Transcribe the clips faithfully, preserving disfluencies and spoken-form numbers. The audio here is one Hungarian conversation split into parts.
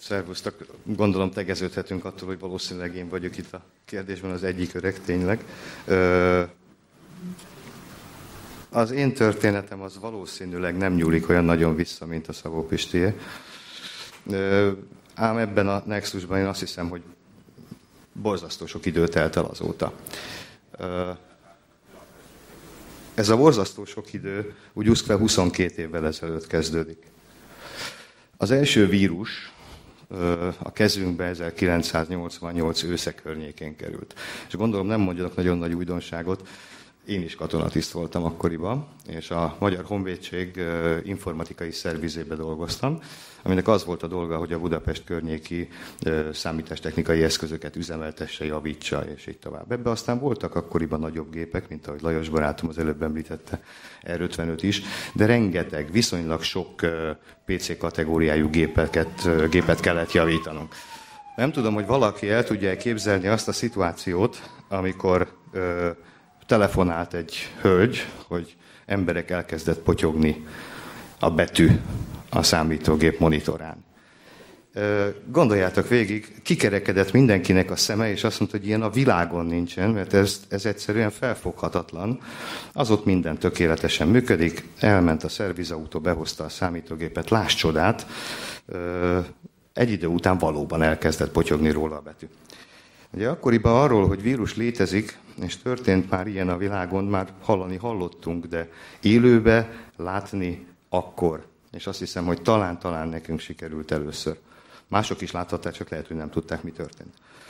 Szervusztok! Gondolom tegeződhetünk attól, hogy valószínűleg én vagyok itt a kérdésben az egyik öreg, tényleg. Az én történetem az valószínűleg nem nyúlik olyan nagyon vissza, mint a Szabó Pistié. Ám ebben a nexusban én azt hiszem, hogy borzasztó sok idő telt el azóta. Ez a borzasztó sok idő úgy úszkve huszonkét évvel ezelőtt kezdődik. Az első vírus a kezünkbe ezerkilencszáznyolcvannyolc ősze környékén került. És gondolom nem mondjanak nagyon nagy újdonságot, én is katonatiszt voltam akkoriban, és a Magyar Honvédség informatikai szervizébe dolgoztam, aminek az volt a dolga, hogy a Budapest környéki számítástechnikai eszközöket üzemeltesse, javítsa, és így tovább. Ebben aztán voltak akkoriban nagyobb gépek, mint ahogy Lajos barátom az előbb említette, er ötvenöt is, de rengeteg, viszonylag sok pé cé kategóriájú gépeket, gépet kellett javítanunk. Nem tudom, hogy valaki el tudja képzelni azt a szituációt, amikor ö, telefonált egy hölgy, hogy emberek elkezdett potyogni a betű a számítógép monitorán. Gondoljátok végig, kikerekedett mindenkinek a szeme, és azt mondta, hogy ilyen a világon nincsen, mert ez, ez egyszerűen felfoghatatlan. Az ott minden tökéletesen működik, elment a szervizautó, behozta a számítógépet, láss csodát, egy idő után valóban elkezdett potyogni róla a betű. Ugye akkoriban arról, hogy vírus létezik, és történt már ilyen a világon, már hallani hallottunk, de élőbe látni akkor. És azt hiszem, hogy talán-talán nekünk sikerült először. Mások is láthatták, csak lehet, hogy nem tudták, mi történt.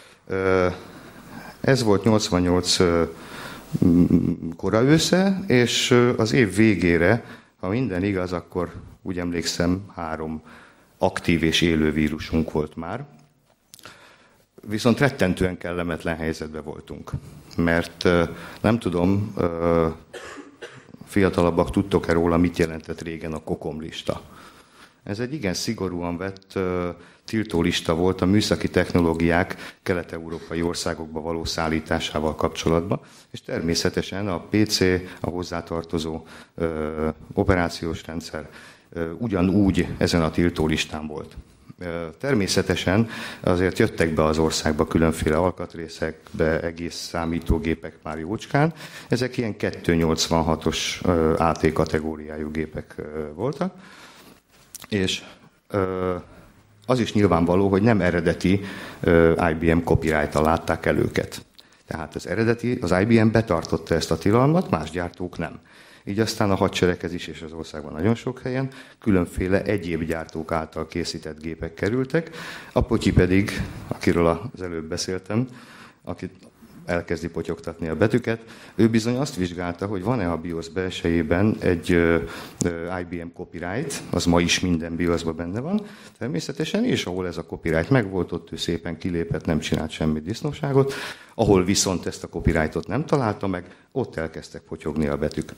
Ez volt nyolcvannyolc kora ősze, és az év végére, ha minden igaz, akkor úgy emlékszem, három aktív és élő vírusunk volt már. Viszont rettentően kellemetlen helyzetben voltunk. Mert nem tudom, fiatalabbak tudtok-e róla, mit jelentett régen a kokomlista. Ez egy igen szigorúan vett uh, tiltólista volt a műszaki technológiák kelet-európai országokba való szállításával kapcsolatban, és természetesen a pé cé, a hozzátartozó uh, operációs rendszer uh, ugyanúgy ezen a tiltólistán volt. Uh, természetesen azért jöttek be az országba különféle alkatrészekbe, egész számítógépek már jócskán. Ezek ilyen kétszáznyolcvanhatos uh, á té kategóriájú gépek uh, voltak. És ö, az is nyilvánvaló, hogy nem eredeti ö, i bé em copyright-tal látták el őket. Tehát az eredeti, az i bé em betartotta ezt a tilalmat, más gyártók nem. Így aztán a hadsereghez is, és az országban nagyon sok helyen különféle egyéb gyártók által készített gépek kerültek. A Potyi pedig, akiről az előbb beszéltem, akit elkezdi potyogtatni a betűket, ő bizony azt vizsgálta, hogy van-e a BIOS belsejében egy uh, uh, i bé em copyright, az ma is minden BIOS-ban benne van, természetesen, és ahol ez a copyright megvolt, ott ő szépen kilépett, nem csinált semmi disznóságot, ahol viszont ezt a copyrightot nem találta meg, ott elkezdtek potyogni a betűk.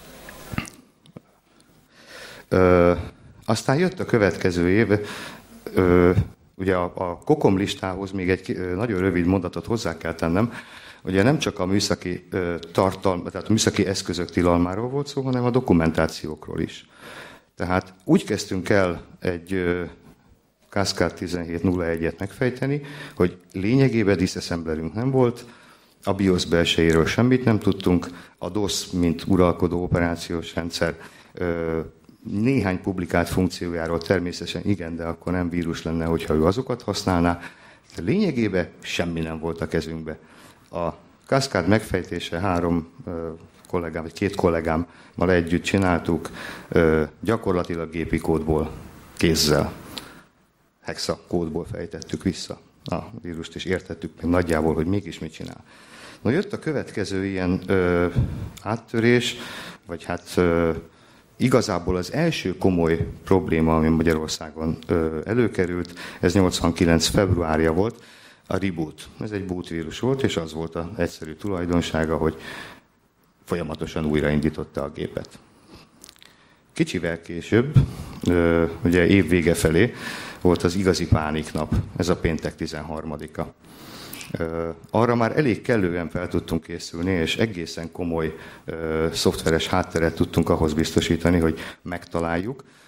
Uh, aztán jött a következő év, uh, ugye a, a kokom listához még egy uh, nagyon rövid mondatot hozzá kell tennem. Ugye nem csak a műszaki tartalma, tehát a műszaki eszközök tilalmáról volt szó, hanem a dokumentációkról is. Tehát úgy kezdtünk el egy Cascade tizenhét nulla egyet megfejteni, hogy lényegében disassemblerünk nem volt, a BIOS belsejéről semmit nem tudtunk, a DOS, mint uralkodó operációs rendszer, néhány publikált funkciójáról természetesen igen, de akkor nem vírus lenne, hogyha ő azokat használná. De lényegében semmi nem volt a kezünkbe. A Cascade megfejtése három ö, kollégám, vagy két kollégámmal együtt csináltuk, ö, gyakorlatilag gépi kódból, kézzel, hexa kódból fejtettük vissza a vírust, és értettük meg nagyjából, hogy mégis mit csinál. Na, jött a következő ilyen ö, áttörés, vagy hát ö, igazából az első komoly probléma, ami Magyarországon ö, előkerült, ez nyolcvankilenc februárja volt, a reboot. Ez egy boot vírus volt, és az volt az egyszerű tulajdonsága, hogy folyamatosan újraindította a gépet. Kicsivel később, ugye év vége felé volt az igazi pániknap, ez a péntek tizenharmadika. Arra már elég kellően fel tudtunk készülni, és egészen komoly szoftveres hátteret tudtunk ahhoz biztosítani, hogy megtaláljuk,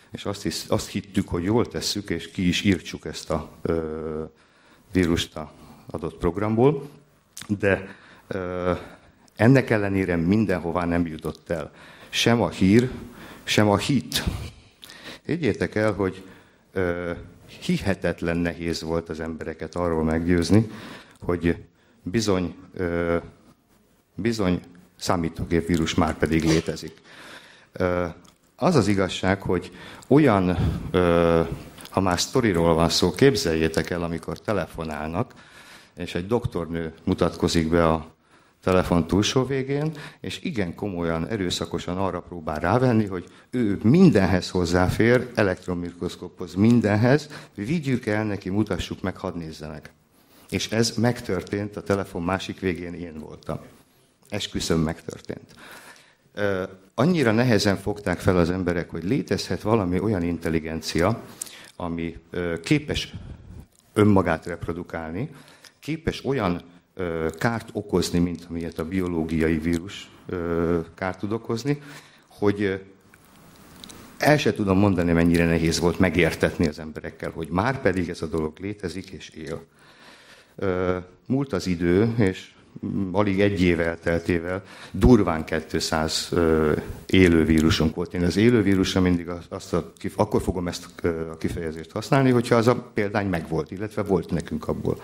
és azt, hisz, azt hittük, hogy jól tesszük, és ki is írtsuk ezt a ö, vírust a adott programból, de ö, ennek ellenére mindenhová nem jutott el. Sem a hír, sem a hit. Higgyétek el, hogy ö, hihetetlen nehéz volt az embereket arról meggyőzni, hogy bizony, ö, bizony számítógépvírus már pedig létezik. Ö, az az igazság, hogy olyan, ö, ha már sztoriról van szó, képzeljétek el, amikor telefonálnak, és egy doktornő mutatkozik be a telefon túlsó végén, és igen komolyan, erőszakosan arra próbál rávenni, hogy ő mindenhez hozzáfér, elektronmikroszkóphoz, mindenhez, vigyük el neki, mutassuk meg, hadd nézzenek. És ez megtörtént, a telefon másik végén én voltam. Esküszöm, megtörtént. Annyira nehezen fogták fel az emberek, hogy létezhet valami olyan intelligencia, ami képes önmagát reprodukálni, képes olyan kárt okozni, mint amilyet a biológiai vírus kárt tud okozni, hogy el se tudom mondani, mennyire nehéz volt megértetni az emberekkel, hogy már pedig ez a dolog létezik és él. Múlt az idő, és alig egy év elteltével durván kétszáz élő vírusunk volt. Én az élő vírusra mindig azt a, akkor fogom ezt a kifejezést használni, hogyha az a példány megvolt, illetve volt nekünk abból.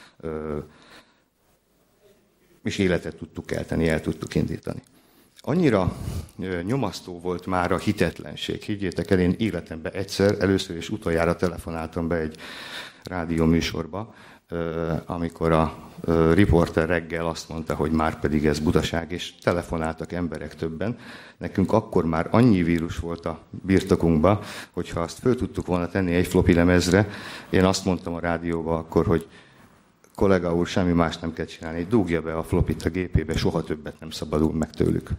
És életet tudtuk kelteni, el tudtuk indítani. Annyira nyomasztó volt már a hitetlenség. Higgyétek el, én életemben egyszer, először és utoljára telefonáltam be egy rádióműsorba, amikor a riporter reggel azt mondta, hogy már pedig ez butaság, és telefonáltak emberek többen. Nekünk akkor már annyi vírus volt a birtokunkban, hogyha azt föl tudtuk volna tenni egy floppy lemezre, én azt mondtam a rádióba akkor, hogy kollega úr, semmi más nem kell csinálni, dugja be a flopit a gépébe, soha többet nem szabadul meg tőlük.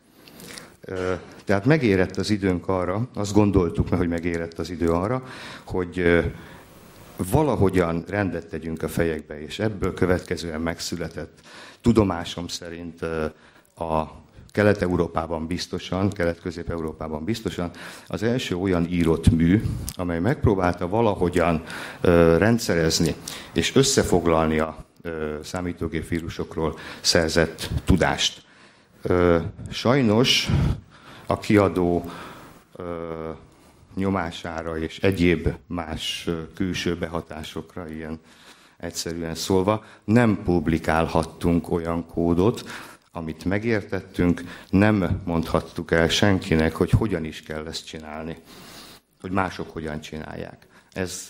Tehát megérett az időnk arra, azt gondoltuk meg, hogy megérett az idő arra, hogy valahogyan rendet tegyünk a fejekbe, és ebből következően megszületett tudomásom szerint a Kelet-Európában biztosan, Kelet-Közép-Európában biztosan az első olyan írott mű, amely megpróbálta valahogyan ö, rendszerezni és összefoglalni a ö, számítógépvírusokról szerzett tudást. Ö, sajnos a kiadó ö, nyomására és egyéb más ö, külső behatásokra, ilyen egyszerűen szólva, nem publikálhattunk olyan kódot, amit megértettünk, nem mondhattuk el senkinek, hogy hogyan is kell ezt csinálni, hogy mások hogyan csinálják. Ez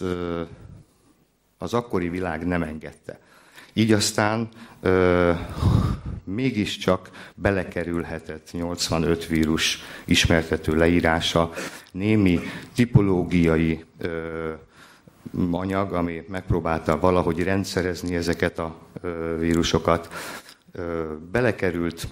az akkori világ nem engedte. Így aztán ö, mégiscsak belekerülhetett nyolcvanöt vírus ismertető leírása, némi tipológiai ö, anyag, ami megpróbálta valahogy rendszerezni ezeket a ö, vírusokat, belekerült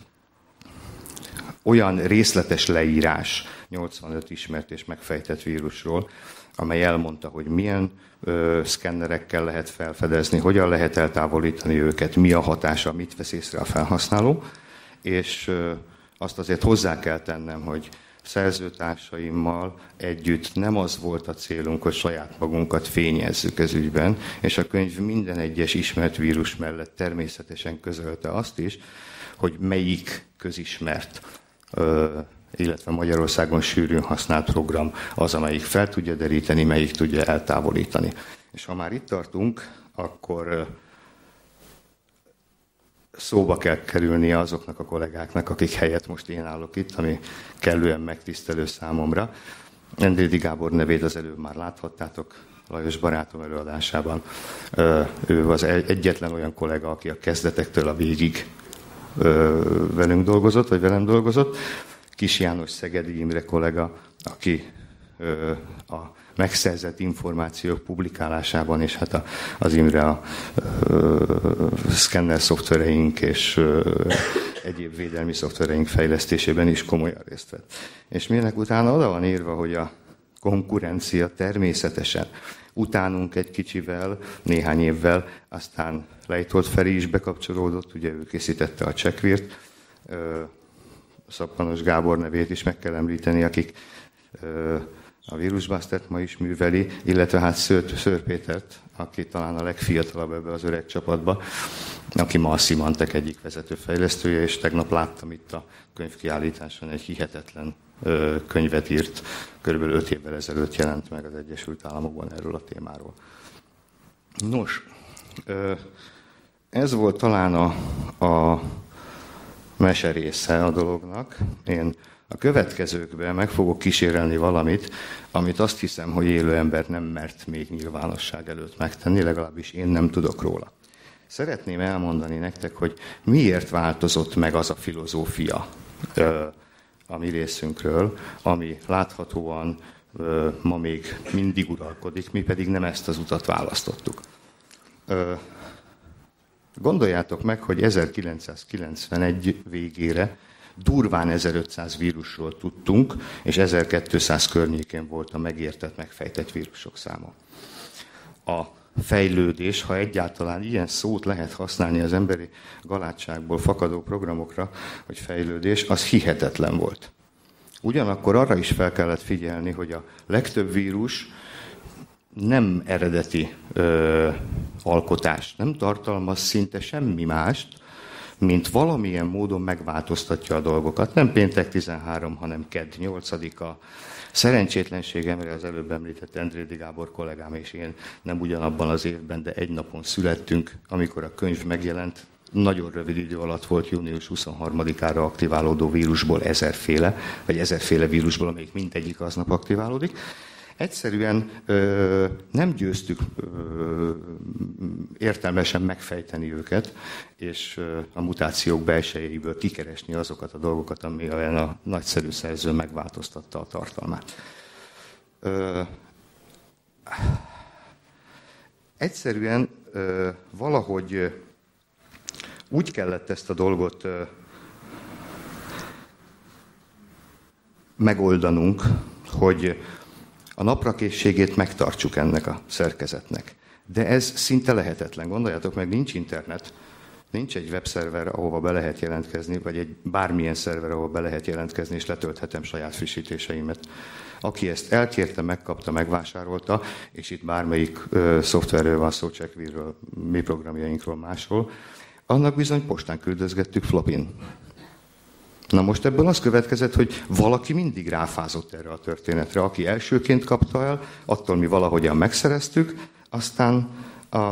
olyan részletes leírás nyolcvanöt ismert és megfejtett vírusról, amely elmondta, hogy milyen ö, szkennerekkel lehet felfedezni, hogyan lehet eltávolítani őket, mi a hatása, mit vesz észre a felhasználó, és ö, azt azért hozzá kell tennem, hogy szerzőtársaimmal együtt nem az volt a célunk, hogy saját magunkat fényezzük ez ügyben, és a könyv minden egyes ismert vírus mellett természetesen közölte azt is, hogy melyik közismert, illetve Magyarországon sűrűn használt program az, amelyik fel tudja deríteni, melyik tudja eltávolítani. És ha már itt tartunk, akkor szóba kell kerülnie azoknak a kollégáknak, akik helyett most én állok itt, ami kellően megtisztelő számomra. Endrédi Gábor nevét az előbb már láthattátok Lajos barátom előadásában. Ő az egyetlen olyan kollega, aki a kezdetektől a végig velünk dolgozott, vagy velem dolgozott. Kis János Szegedi Imre kollega, aki a megszerzett információk publikálásában, és hát a, az Imre a, a, a szkenner szoftvereink és a, egyéb védelmi szoftvereink fejlesztésében is komolyan részt vett. És minek utána oda van írva, hogy a konkurencia természetesen utánunk egy kicsivel, néhány évvel, aztán Lejtolt Feri is bekapcsolódott, ugye ő készítette a Csekvírt, Szappanos Gábor nevét is meg kell említeni, akik a Vírusbustert ma is műveli, illetve hát Szőr, Szőr Pétert, aki talán a legfiatalabb ebbe az öreg csapatba, aki ma a Symantec egyik vezető fejlesztője, és tegnap láttam itt a könyvkiállításon egy hihetetlen ö, könyvet írt, körülbelül öt évvel ezelőtt jelent meg az Egyesült Államokban erről a témáról. Nos, ö, ez volt talán a, a mese része a dolognak. Én a következőkben meg fogok kísérelni valamit, amit azt hiszem, hogy élő ember nem mert még nyilvánosság előtt megtenni, legalábbis én nem tudok róla. Szeretném elmondani nektek, hogy miért változott meg az a filozófia a mi részünkről, ami láthatóan ma még mindig uralkodik, mi pedig nem ezt az utat választottuk. Gondoljátok meg, hogy ezerkilencszázkilencvenegy végére durván ezerötszáz vírusról tudtunk, és ezerkétszáz környékén volt a megértett, megfejtett vírusok száma. A fejlődés, ha egyáltalán ilyen szót lehet használni az emberi galátságból fakadó programokra, hogy fejlődés, az hihetetlen volt. Ugyanakkor arra is fel kellett figyelni, hogy a legtöbb vírus nem eredeti ö, alkotás, nem tartalmaz szinte semmi mást, mint valamilyen módon megváltoztatja a dolgokat. Nem péntek tizenhárom, hanem kedd nyolcadika. Szerencsétlenségemre az előbb említett Endrédi Gábor kollégám és én nem ugyanabban az évben, de egy napon születtünk, amikor a könyv megjelent. Nagyon rövid idő alatt volt június huszonharmadikára aktiválódó vírusból ezerféle, vagy ezerféle vírusból, amelyik mindegyik aznap aktiválódik. Egyszerűen ö, nem győztük ö, értelmesen megfejteni őket, és ö, a mutációk belsejéből kikeresni azokat a dolgokat, ami olyan a nagyszerű szerző megváltoztatta a tartalmát. Ö, egyszerűen ö, valahogy ö, úgy kellett ezt a dolgot ö, megoldanunk, hogy a naprakészségét megtartsuk ennek a szerkezetnek. De ez szinte lehetetlen. Gondoljátok meg, nincs internet, nincs egy webszerver, ahova be lehet jelentkezni, vagy egy bármilyen szerver, ahova be lehet jelentkezni, és letölthetem saját frissítéseimet. Aki ezt elkérte, megkapta, megvásárolta, és itt bármelyik ö, szoftverről van szó, Checkville-ről, mi programjainkról, másról, annak bizony postán küldözgettük flopin. Na most ebből az következett, hogy valaki mindig ráfázott erre a történetre. Aki elsőként kapta el, attól mi valahogyan megszereztük, aztán a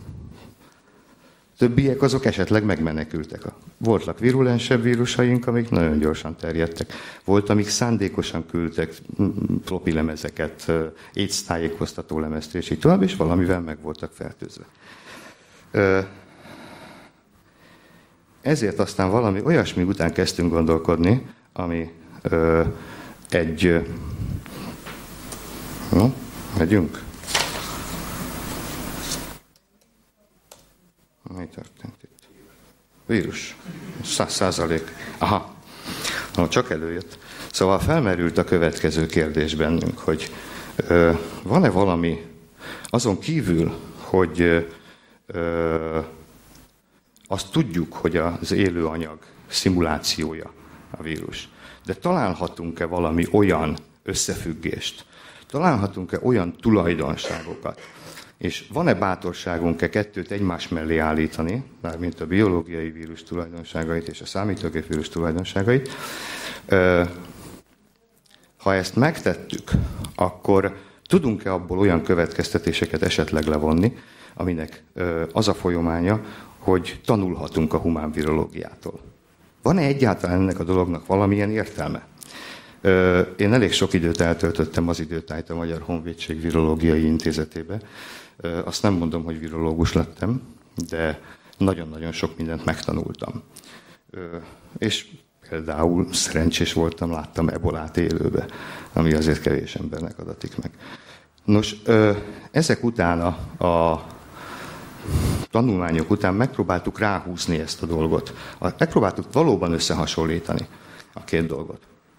többiek azok esetleg megmenekültek. Voltak virulensebb vírusaink, amik nagyon gyorsan terjedtek. Volt, amik szándékosan küldtek floppy lemezeket, AIDS tájékoztató lemezt, és így tovább, és valamivel meg voltak fertőzve. Ezért aztán valami olyasmi után kezdtünk gondolkodni, ami ö, egy... Ö, no, megyünk. Mi történt itt? Vírus. Száz százalék. Aha. No, csak előjött. Szóval felmerült a következő kérdés bennünk, hogy ö, van-e valami azon kívül, hogy ö, azt tudjuk, hogy az élő anyag szimulációja a vírus. De találhatunk-e valami olyan összefüggést? Találhatunk-e olyan tulajdonságokat? És van-e bátorságunk-e kettőt egymás mellé állítani, mármint a biológiai vírus tulajdonságait és a számítógép vírus tulajdonságait? Ha ezt megtettük, akkor tudunk-e abból olyan következtetéseket esetleg levonni, aminek az a folyamánya, hogy tanulhatunk a humán virológiától. Van-e egyáltalán ennek a dolognak valamilyen értelme? Én elég sok időt eltöltöttem az időtájt a Magyar Honvédség Virológiai Intézetébe. Azt nem mondom, hogy virológus lettem, de nagyon-nagyon sok mindent megtanultam. És például szerencsés voltam, láttam ebolát élőbe, ami azért kevés embernek adatik meg. Nos, ezek után a, a tanulmányok után megpróbáltuk ráhúzni ezt a dolgot. Megpróbáltuk valóban összehasonlítani a két dolgot.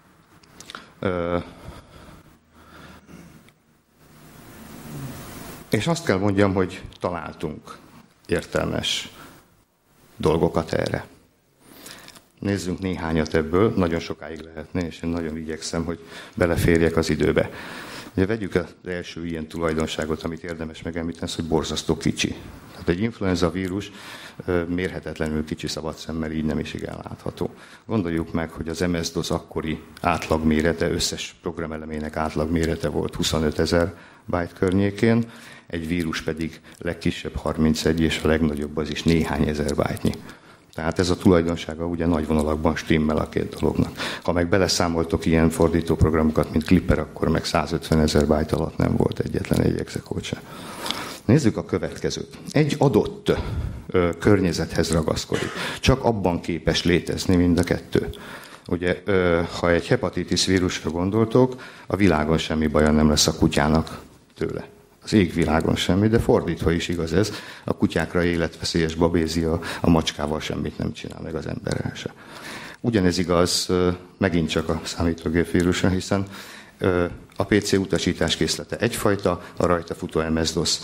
És azt kell mondjam, hogy találtunk értelmes dolgokat erre. Nézzünk néhányat ebből, nagyon sokáig lehetne, és én nagyon igyekszem, hogy beleférjek az időbe. Ugye vegyük az első ilyen tulajdonságot, amit érdemes megemlíteni, hogy borzasztó kicsi. Tehát egy influenza vírus mérhetetlenül kicsi szabad szemmel, így nem is igen látható. Gondoljuk meg, hogy az em es dos akkori átlagmérete, összes programelemének átlagmérete volt huszonötezer byte környékén, egy vírus pedig legkisebb harmincegy, és a legnagyobb az is néhány ezer byte-nyi. Tehát ez a tulajdonsága ugye nagy vonalakban stimmel a két dolognak. Ha meg beleszámoltok ilyen fordítóprogramokat, mint Clipper, akkor meg százötvenezer byte alatt nem volt egyetlen egy exekót se. Nézzük a következőt. Egy adott ö, környezethez ragaszkodik. Csak abban képes létezni mind a kettő. Ugye, ö, ha egy hepatitis vírusra gondoltok, a világon semmi baja nem lesz a kutyának tőle. Az égvilágon semmi, de fordítva is igaz ez. A kutyákra életveszélyes babézia, a macskával semmit nem csinál, meg az emberrel se. Ugyanez igaz megint csak a számítógép vírusra, hiszen a pé cé utasításkészlete egyfajta, a rajta futó em es dos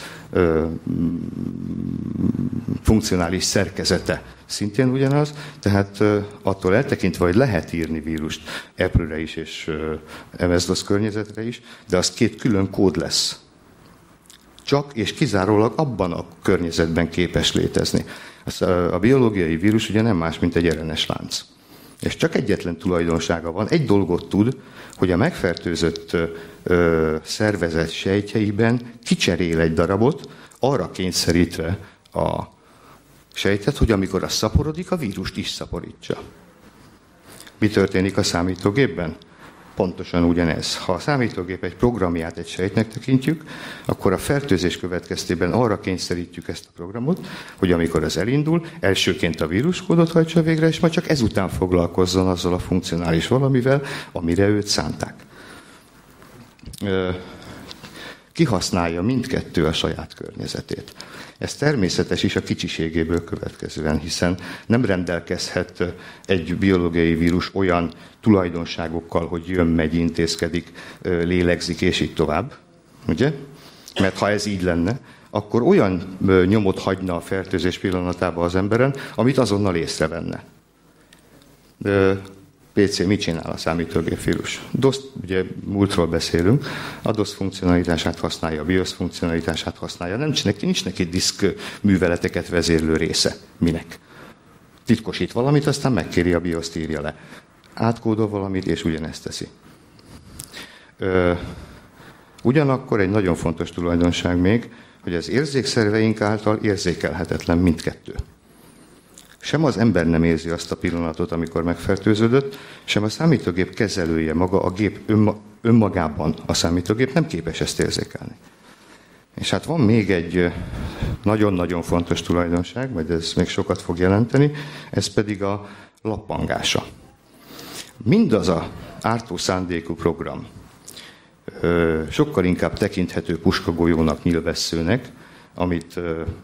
funkcionális szerkezete szintén ugyanaz, tehát attól eltekintve, hogy lehet írni vírust Apple-re is és em es dos környezetre is, de az két külön kód lesz. Csak és kizárólag abban a környezetben képes létezni. A biológiai vírus ugye nem más, mint egy er en es lánc. És csak egyetlen tulajdonsága van, egy dolgot tud, hogy a megfertőzött ö, szervezet sejtjeiben kicserél egy darabot, arra kényszerítve a sejtet, hogy amikor az szaporodik, a vírust is szaporítsa. Mi történik a számítógépben? Pontosan ugyanez. Ha a számítógép egy programját egy sejtnek tekintjük, akkor a fertőzés következtében arra kényszerítjük ezt a programot, hogy amikor az elindul, elsőként a víruskódot hajtsa végre, és majd csak ezután foglalkozzon azzal a funkcionális valamivel, amire őt szánták. Kihasználja mindkettő a saját környezetét. Ez természetes is a kicsiségéből következően, hiszen nem rendelkezhet egy biológiai vírus olyan tulajdonságokkal, hogy jön, megy, intézkedik, lélegzik, és így tovább. Ugye? Mert ha ez így lenne, akkor olyan nyomot hagyna a fertőzés pillanatában az emberen, amit azonnal észrevenne. pé cé mit csinál a számítógép vírus? dos, ugye múltról beszélünk, a dos funkcionalitását használja, a BIOS funkcionalitását használja. Nem neki, nincs neki diszk műveleteket vezérlő része. Minek? Titkosít valamit, aztán megkéri a BIOS-t, írja le. Átkódol valamit, és ugyanezt teszi. Ö, ugyanakkor egy nagyon fontos tulajdonság még, hogy az érzékszerveink által érzékelhetetlen mindkettő. Sem az ember nem érzi azt a pillanatot, amikor megfertőződött, sem a számítógép kezelője maga, a gép önma, önmagában a számítógép nem képes ezt érzékelni. És hát van még egy nagyon-nagyon fontos tulajdonság, majd ez még sokat fog jelenteni, ez pedig a lappangása. Mindaz a ártó szándékú program sokkal inkább tekinthető puskagolyónak, nyílvesszőnek, amit,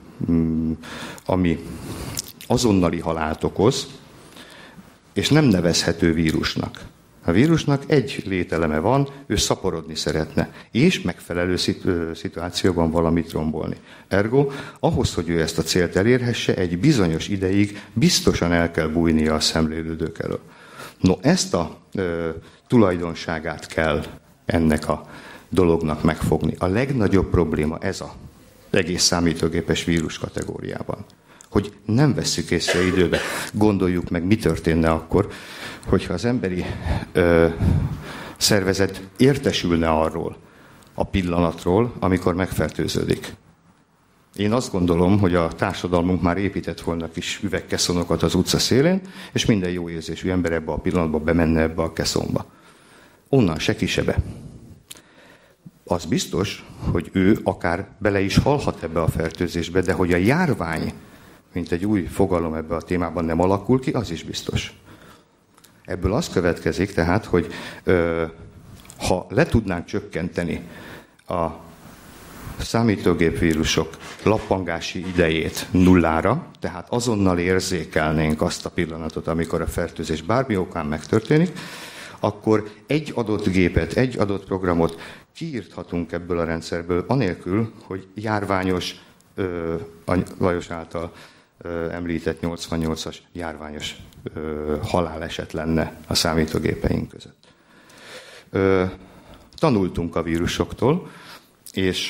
ami azonnali halált okoz, és nem nevezhető vírusnak. A vírusnak egy lételeme van, ő szaporodni szeretne, és megfelelő szituációban valamit rombolni. Ergo, ahhoz, hogy ő ezt a célt elérhesse, egy bizonyos ideig biztosan el kell bújnia a szemlélődők elől. No, ezt a ö, tulajdonságát kell ennek a dolognak megfogni. A legnagyobb probléma ez az egész számítógépes vírus kategóriában. Hogy nem vesszük észre időbe. Gondoljuk meg, mi történne akkor, hogyha az emberi ö, szervezet értesülne arról a pillanatról, amikor megfertőződik. Én azt gondolom, hogy a társadalmunk már épített volna kis üvegkeszonokat az utca szélén, és minden jó érzésű ember ebbe a pillanatban bemenne ebbe a keszonba. Onnan se ki se be. Az biztos, hogy ő akár bele is halhat ebbe a fertőzésbe, de hogy a járvány, mint egy új fogalom ebbe a témában nem alakul ki, az is biztos. Ebből az következik tehát, hogy ö, ha le tudnánk csökkenteni a számítógépvírusok lappangási idejét nullára, tehát azonnal érzékelnénk azt a pillanatot, amikor a fertőzés bármi okán megtörténik, akkor egy adott gépet, egy adott programot kiírthatunk ebből a rendszerből, anélkül, hogy járványos, ö, a Lajos által ö, említett nyolcvannyolcas járványos ö, haláleset lenne a számítógépeink között. Ö, tanultunk a vírusoktól, és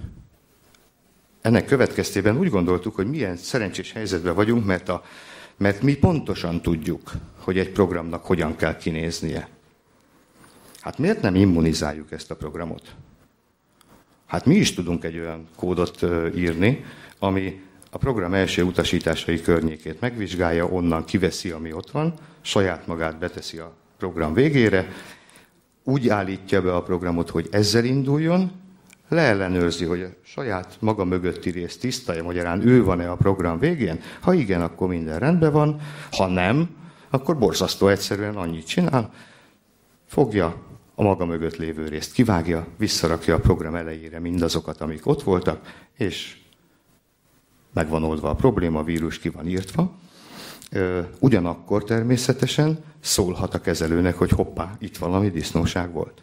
ennek következtében úgy gondoltuk, hogy milyen szerencsés helyzetben vagyunk, mert, a, mert mi pontosan tudjuk, hogy egy programnak hogyan kell kinéznie. Hát miért nem immunizáljuk ezt a programot? Hát mi is tudunk egy olyan kódot írni, ami a program első utasításai környékét megvizsgálja, onnan kiveszi, ami ott van, saját magát beteszi a program végére, úgy állítja be a programot, hogy ezzel induljon, leellenőrzi, hogy a saját maga mögötti rész tiszta, magyarán ő van-e a program végén. Ha igen, akkor minden rendben van, ha nem, akkor borzasztó egyszerűen annyit csinál, fogja a maga mögött lévő részt, kivágja, visszarakja a program elejére mindazokat, amik ott voltak, és meg van oldva a probléma, a vírus ki van írtva. Ugyanakkor természetesen szólhat a kezelőnek, hogy hoppá, itt valami disznóság volt.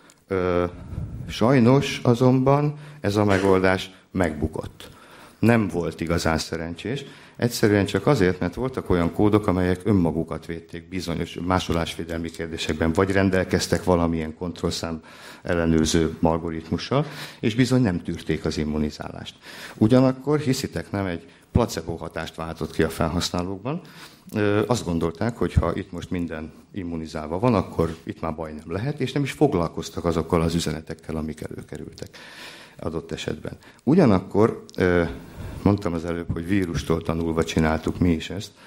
Sajnos azonban ez a megoldás megbukott. Nem volt igazán szerencsés, egyszerűen csak azért, mert voltak olyan kódok, amelyek önmagukat védték bizonyos másolásvédelmi kérdésekben, vagy rendelkeztek valamilyen kontrollszám ellenőrző algoritmussal, és bizony nem tűrték az immunizálást. Ugyanakkor, hiszitek nem, egy placebo hatást váltott ki a felhasználókban. Azt gondolták, hogy ha itt most minden immunizálva van, akkor itt már baj nem lehet, és nem is foglalkoztak azokkal az üzenetekkel, amik előkerültek adott esetben. Ugyanakkor, mondtam az előbb, hogy vírustól tanulva csináltuk mi is ezt,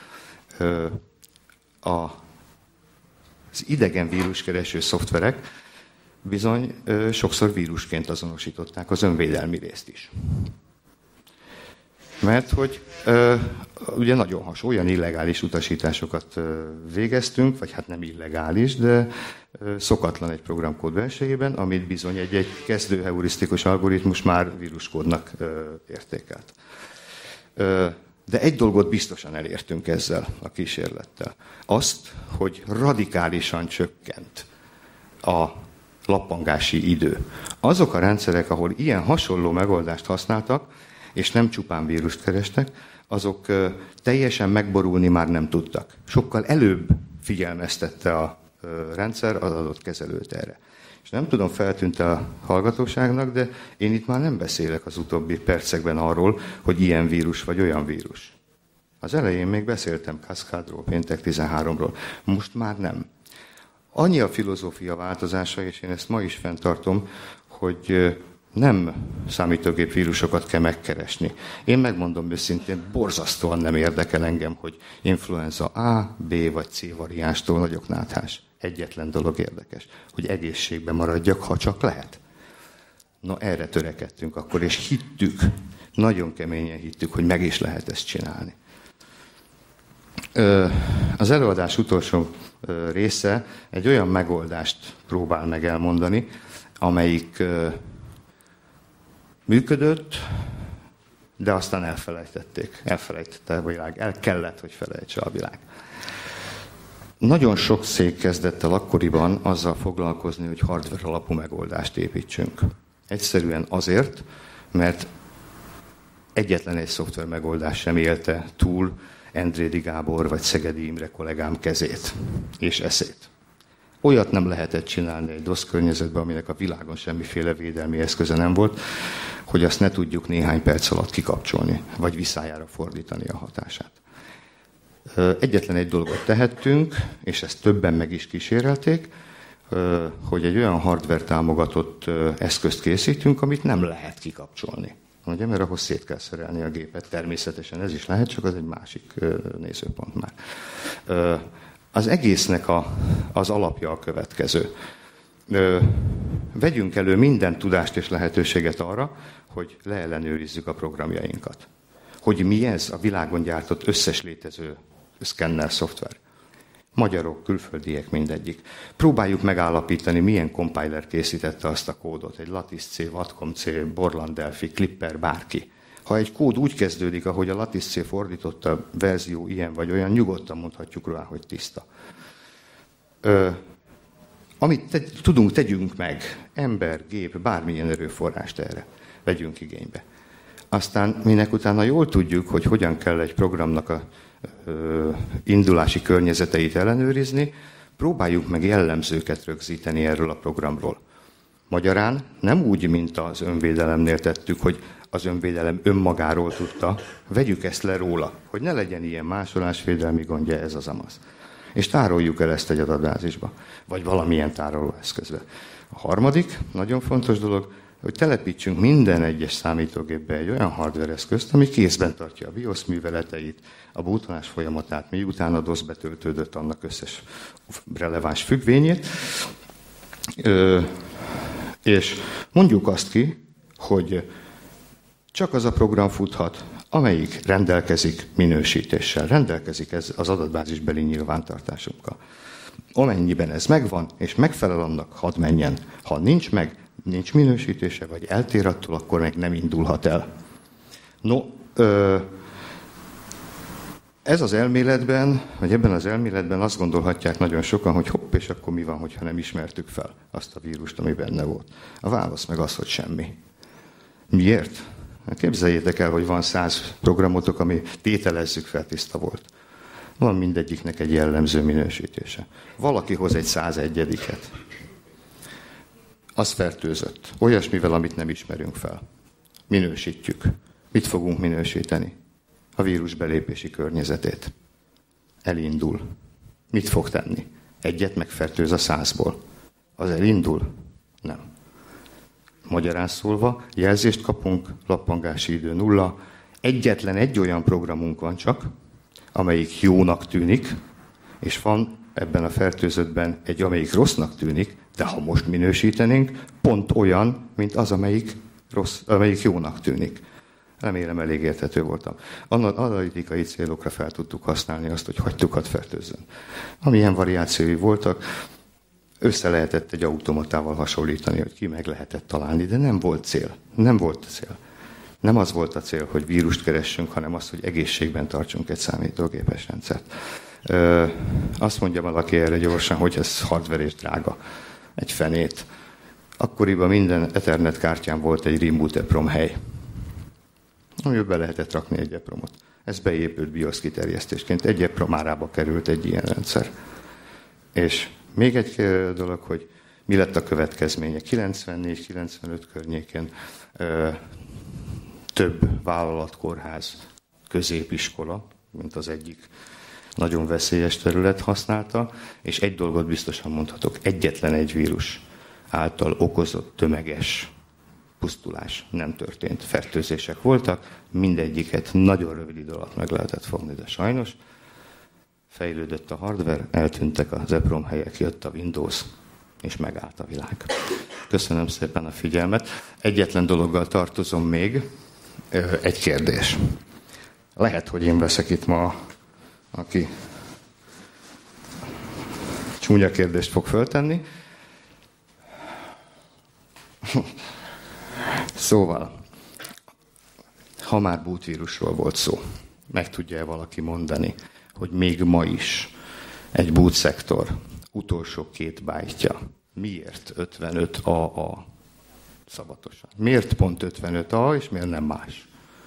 az idegen víruskereső szoftverek bizony sokszor vírusként azonosították az önvédelmi részt is. Mert hogy ö, ugye nagyon hasonló, olyan illegális utasításokat ö, végeztünk, vagy hát nem illegális, de ö, szokatlan egy programkód belsejében, amit bizony egy, egy kezdő heurisztikus algoritmus már víruskódnak ö, értékelt. Ö, de egy dolgot biztosan elértünk ezzel a kísérlettel. Azt, hogy radikálisan csökkent a lappangási idő. Azok a rendszerek, ahol ilyen hasonló megoldást használtak, és nem csupán vírust kerestek, azok teljesen megborulni már nem tudtak. Sokkal előbb figyelmeztette a rendszer az adott kezelőt erre. És nem tudom, feltűnt a hallgatóságnak, de én itt már nem beszélek az utóbbi percekben arról, hogy ilyen vírus vagy olyan vírus. Az elején még beszéltem Cascade-ról, péntek tizenháromról. Most már nem. Annyi a filozófia változása, és én ezt ma is fenntartom, hogy nem számítógép vírusokat kell megkeresni. Én megmondom őszintén, borzasztóan nem érdekel engem, hogy influenza A, B vagy C variánstól nagyok náthás. Egyetlen dolog érdekes, hogy egészségben maradjak, ha csak lehet. Na erre törekedtünk akkor, és hittük, nagyon keményen hittük, hogy meg is lehet ezt csinálni. Az előadás utolsó része egy olyan megoldást próbál meg elmondani, amelyik működött, de aztán elfelejtették. Elfelejtette a világ. El kellett, hogy felejtse a világ. Nagyon sok cég kezdett el akkoriban azzal foglalkozni, hogy hardware alapú megoldást építsünk. Egyszerűen azért, mert egyetlen egy szoftver megoldás sem élte túl Endrédi Gábor vagy Szegedi Imre kollégám kezét és eszét. Olyat nem lehetett csinálni egy dosz környezetben, aminek a világon semmiféle védelmi eszköze nem volt, hogy azt ne tudjuk néhány perc alatt kikapcsolni, vagy visszájára fordítani a hatását. Egyetlen egy dolgot tehettünk, és ezt többen meg is kísérelték, hogy egy olyan hardware támogatott eszközt készítünk, amit nem lehet kikapcsolni. Ugye, mert ahhoz szét kell szerelni a gépet. Természetesen ez is lehet, csak az egy másik nézőpont már. Az egésznek a, az alapja a következő. Vegyünk elő minden tudást és lehetőséget arra, hogy leellenőrizzük a programjainkat. Hogy mi ez a világon gyártott összes létező szkenner szoftver. Magyarok, külföldiek, mindegyik. Próbáljuk megállapítani, milyen compiler készítette azt a kódot. Egy Lattice C, Watcom C, Borland Delphi, Clipper, bárki. Ha egy kód úgy kezdődik, ahogy a Lattice C fordította verzió ilyen vagy olyan, nyugodtan mondhatjuk rá, hogy tiszta. Ö, amit te, tudunk, tegyünk meg. Ember, gép, bármilyen erőforrást erre vegyünk igénybe. Aztán minek utána jól tudjuk, hogy hogyan kell egy programnak a ö, indulási környezeteit ellenőrizni, próbáljuk meg jellemzőket rögzíteni erről a programról. Magyarán nem úgy, mint az önvédelemnél tettük, hogy az önvédelem önmagáról tudta, vegyük ezt le róla, hogy ne legyen ilyen másolásvédelmi gondja, ez az amaz. És tároljuk el ezt egy adatbázisba, vagy valamilyen tárolóeszközbe. A harmadik, nagyon fontos dolog, hogy telepítsünk minden egyes számítógépbe egy olyan hardware eszközt, ami kézben tartja a BIOS műveleteit, a bútonás folyamatát, miután a DOS betöltődött, annak összes releváns függvényét. Ö, és mondjuk azt ki, hogy csak az a program futhat, amelyik rendelkezik minősítéssel, rendelkezik ez az adatbázisbeli nyilvántartásunkkal. Amennyiben ez megvan, és megfelel annak, hadd menjen. Ha nincs meg, nincs minősítése, vagy eltér attól, akkor meg nem indulhat el. No, ez az elméletben, vagy ebben az elméletben azt gondolhatják nagyon sokan, hogy hopp, és akkor mi van, hogyha nem ismertük fel azt a vírust, ami benne volt. A válasz meg az, hogy semmi. Miért? Képzeljétek el, hogy van száz programotok, ami tételezzük fel tiszta volt. Van mindegyiknek egy jellemző minősítése. Valaki hoz egy százegyediket. Az fertőzött. Olyasmivel, amit nem ismerünk fel. Minősítjük. Mit fogunk minősíteni? A vírus belépési környezetét. Elindul. Mit fog tenni? Egyet megfertőz a százból. Az elindul? Nem. Magyarán szólva, jelzést kapunk, lappangási idő nulla. Egyetlen egy olyan programunk van csak, amelyik jónak tűnik, és van ebben a fertőzöttben egy, amelyik rossznak tűnik, de ha most minősítenénk, pont olyan, mint az, amelyik, rossz, amelyik jónak tűnik. Remélem elég érthető voltam. Analitikai célokra fel tudtuk használni azt, hogy hagytukat fertőzzön. Amilyen variációi voltak, össze lehetett egy automatával hasonlítani, hogy ki meg lehetett találni, de nem volt cél. Nem volt cél. Nem az volt a cél, hogy vírust keressünk, hanem az, hogy egészségben tartsunk egy számítógépes rendszert. Ö, azt mondja valaki erre gyorsan, hogy ez hardware és drága. Egy fenét. Akkoriban minden Ethernet kártyán volt egy Remote EPROM hely, amiben be lehetett rakni egy EPROMot. Ez beépült BIOS kiterjesztésként. Egy EPROM árába került egy ilyen rendszer. És még egy dolog, hogy mi lett a következménye. kilencvennégy kilencvenöt környékén ö, több vállalatkórház, középiskola, mint az egyik nagyon veszélyes terület használta, és egy dolgot biztosan mondhatok, egyetlen egy vírus által okozott tömeges pusztulás nem történt. Fertőzések voltak, mindegyiket nagyon rövid idő alatt meg lehetett fogni, de sajnos fejlődött a hardware, eltűntek az EPROM helyek, jött a Windows, és megállt a világ. Köszönöm szépen a figyelmet. Egyetlen dologgal tartozom még, egy kérdés. Lehet, hogy én veszek itt ma, aki csúnya kérdést fog föltenni. Szóval, ha már bootvírusról volt szó, meg tudja-e valaki mondani, hogy még ma is egy boot szektor utolsó két bájtja miért ötvenöt á á szabatosan? Miért pont ötvenöt á és miért nem más?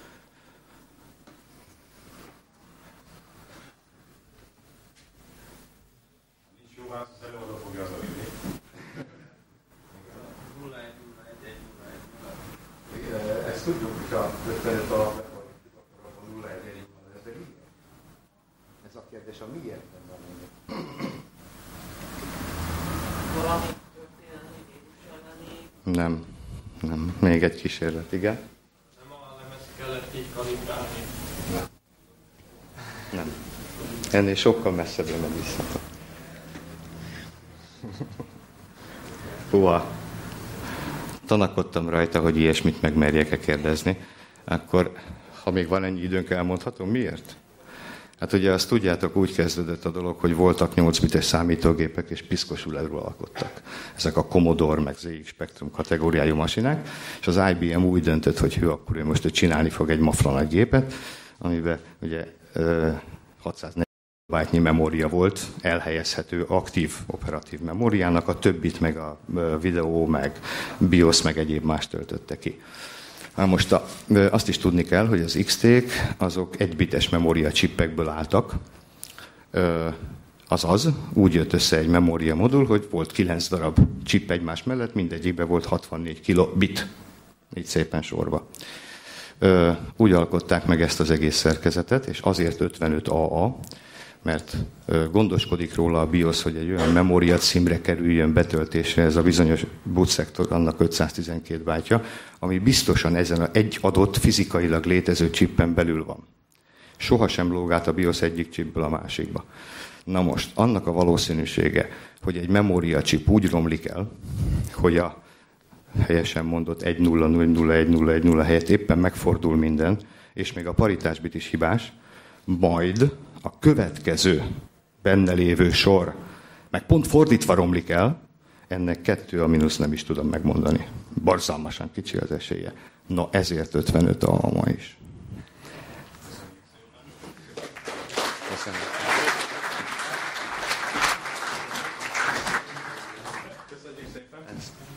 Nincs jó válasz, az előadó fogja az a vinni. nulla egy nulla egy egy nulla egy nulla. Ezt tudjuk, hogyha ötvenöt á befordítjuk, akkor a nulla egy egy nulla. Ez egy Ez a kérdés, a miért nem van. Valami történelmi vírus elleni... Nem, nem. Még egy kísérlet, igen. Nem a lemezt kellett így kalibrálni. Nem. Nem. Ennél sokkal messzebbre nem visszatok. Húha. Tanakodtam rajta, hogy ilyesmit megmerjek-e kérdezni. Akkor, ha még van ennyi időnk, elmondhatom, miért? Hát ugye azt tudjátok, úgy kezdődött a dolog, hogy voltak nyolc bites számítógépek, és piszkosul uralkodtak. Ezek a Commodore, meg zé iksz Spectrum kategóriájú masinák, és az i bé em úgy döntött, hogy ő akkor ő most csinálni fog egy mafla nagy gépet, amiben ugye hatszáznegyven bájtnyi memória volt, elhelyezhető aktív operatív memóriának, a többit meg a videó, meg BIOS, meg egyéb más töltötte ki. Na most a, azt is tudni kell, hogy az iksz té-k azok egybites memória csippekből álltak, Azaz, úgy jött össze egy memória modul, hogy volt kilenc darab chip egymás mellett, mindegyikben volt hatvannégy kilobit, így szépen sorba. Ö, úgy alkották meg ezt az egész szerkezetet, és azért ötvenöt á á, mert ö, gondoskodik róla a BIOS, hogy egy olyan memória címre kerüljön betöltésre ez a bizonyos boot szektor, annak ötszáztizenkét bájtja, ami biztosan ezen a egy adott fizikailag létező chippen belül van. Soha sem lóg át a BIOS egyik chipből a másikba. Na most, annak a valószínűsége, hogy egy memória chip úgy romlik el, hogy a helyesen mondott egy nulla nulla nulla egy nulla egy nulla helyett éppen megfordul minden, és még a paritásbit is hibás, majd a következő benne lévő sor meg pont fordítva romlik el, ennek kettő a mínusz nem is tudom megmondani. Borzalmasan kicsi az esélye. Na ezért ötvenöt á á ma is. Köszönöm. Köszönjük szépen!